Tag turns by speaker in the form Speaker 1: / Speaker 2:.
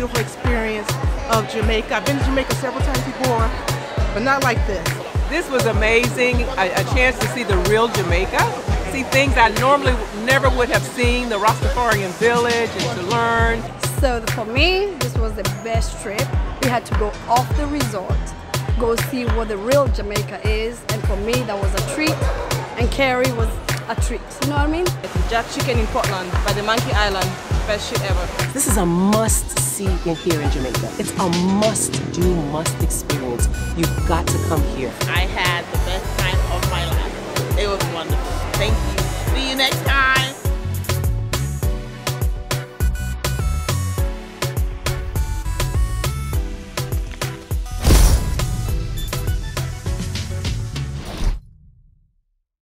Speaker 1: beautiful experience of Jamaica. I've been to Jamaica several times before, but not like this.
Speaker 2: This was amazing, a chance to see the real Jamaica, see things I normally never would have seen, the Rastafarian village, and to learn.
Speaker 3: So for me, this was the best trip. We had to go off the resort, go see what the real Jamaica is, and for me that was a treat, and Carrie was a treat, you know what I mean?
Speaker 4: Jack chicken in Portland by the Monkey Island, best shit ever.
Speaker 5: This is a must-see in here in Jamaica. It's a must-do, must-experience. You've got to come here.
Speaker 6: I had the best